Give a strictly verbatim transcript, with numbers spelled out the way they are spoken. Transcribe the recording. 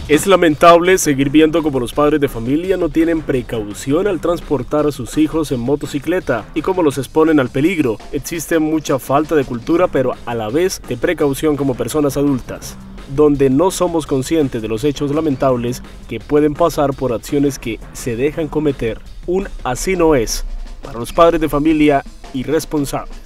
Es lamentable seguir viendo cómo los padres de familia no tienen precaución al transportar a sus hijos en motocicleta y cómo los exponen al peligro. Existe mucha falta de cultura, pero a la vez de precaución como personas adultas, donde no somos conscientes de los hechos lamentables que pueden pasar por acciones que se dejan cometer. Un así no es para los padres de familia irresponsables.